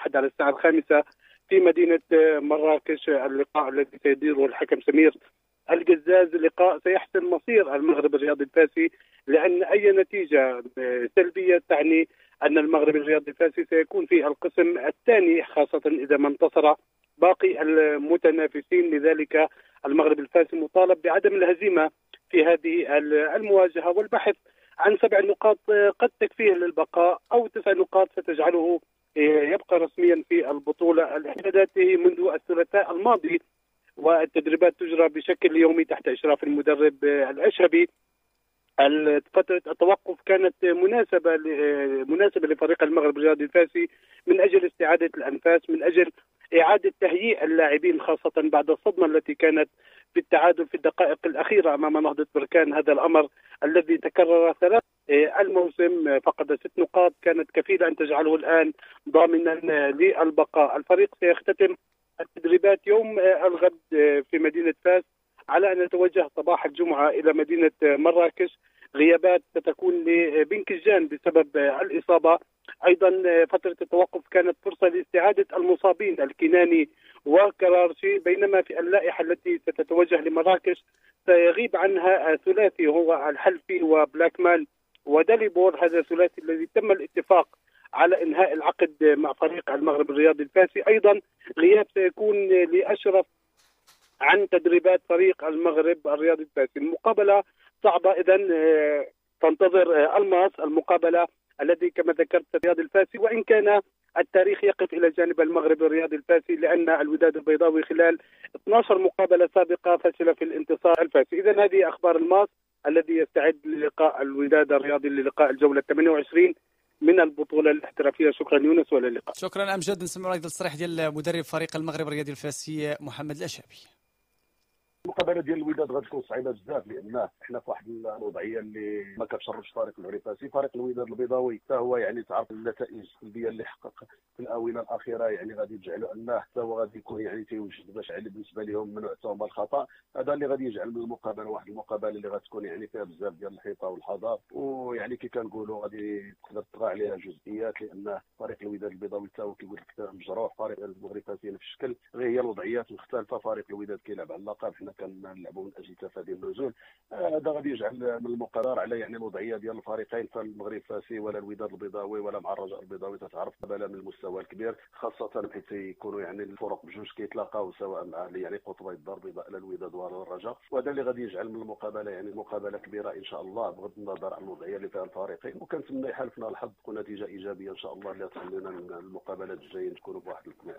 الأحد على الساعة 5 في مدينة مراكش. اللقاء الذي سيديره الحكم سمير القزاز لقاء سيحسم مصير المغرب الرياضي الفاسي، لأن أي نتيجة سلبية تعني أن المغرب الرياضي الفاسي سيكون في القسم الثاني، خاصة إذا ما انتصر باقي المتنافسين. لذلك المغرب الفاسي مطالب بعدم الهزيمة في هذه المواجهة والبحث عن 7 نقاط قد تكفيه للبقاء، أو 9 نقاط ستجعله يبقى رسميا في البطولة. الاعدادات منذ الثلاثاء الماضي، والتدريبات تجرى بشكل يومي تحت إشراف المدرب الأشهبي. فترة التوقف كانت مناسبة لفريق المغرب الرياضي الفاسي من أجل استعادة الأنفاس، من أجل إعادة تهيئ اللاعبين، خاصة بعد الصدمة التي كانت في التعادل في الدقائق الأخيرة أمام نهضة بركان. هذا الأمر الذي تكرر 3 الموسم، فقد 6 نقاط كانت كفيلة أن تجعله الآن ضامنا للبقاء. الفريق سيختتم التدريبات يوم الغد في مدينة فاس، على أن يتوجه صباح الجمعة إلى مدينة مراكش. غيابات ستكون لبن كجان بسبب الإصابة. أيضا فترة التوقف كانت فرصة لاستعادة المصابين الكناني وكرارشي، بينما في اللائحة التي ستتوجه لمراكش سيغيب عنها ثلاثي هو الحلفي وبلاكمان وداليبور. هذا الثلاثي الذي تم الاتفاق على إنهاء العقد مع فريق المغرب الرياضي الفاسي. أيضا غياب سيكون لأشرف عن تدريبات فريق المغرب الرياضي الفاسي. المقابلة صعبة إذن تنتظر الماس، المقابلة الذي كما ذكرت الرياضي الفاسي، وإن كان التاريخ يقف إلى جانب المغرب الرياضي الفاسي، لأن الوداد البيضاوي خلال 12 مقابلة سابقة فشل في الانتصار الفاسي. إذن هذه أخبار الماس الذي يستعد للقاء الوداد الرياضي للقاء الجولة 28 من البطولة الاحترافية. شكرا يونس، والى اللقاء. شكرا أمجد. نسمع أيضا التصريح ديال مدرب فريق المغرب الرياضي الفاسي محمد الأشهبي. المقابله ديال الوداد غتكون صعيبه بزاف، لان حنا في واحد الوضعيه اللي ما كتشرفش فريق المغرب الفاسي. فريق الوداد البيضاوي حتى هو يعني تعرف النتائج السلبيه اللي حقق في الاونه الاخيره، يعني غادي تجعلوا انه حتى هو غادي يكون يعني تيوجد باش على بالنسبه لهم منع تهم الخطا. هذا اللي غادي يجعل من المقابله واحد المقابله اللي غتكون يعني فيها بزاف ديال الحيطه والحذر، ويعني كي كنقولوا غادي تقدر تطغى عليها جزئيات، لان فريق الوداد البيضاوي حتى هو كيقول لك مجروح. فريق المغرب الفاسي نفس الشكل، غير هي الوضعيات مختلفه. فريق الوداد كيلعب على اللقب، حنا كنلعبوا من اجل تفادي النزول. هذا غادي يجعل من المقرر على يعني الوضعيه ديال الفريقين، فالمغرب الفاسي ولا الوداد البيضاوي ولا مع الرجاء البيضاوي تتعرف قبل من المستوى الكبير، خاصه حيت يكونوا يعني الفرق بجوج كيتلاقاو سواء مع يعني قطبي الدار البيضاء لا الوداد ولا الرجاء. وهذا اللي غادي يجعل من المقابله يعني مقابله كبيره ان شاء الله، بغض النظر عن الوضعيه اللي فيها الفريقين. وكنتمنى حالفنا الحظ تكون نتيجه ايجابيه ان شاء الله اللي تخلينا من المقابلات الجايه نكونوا بواحد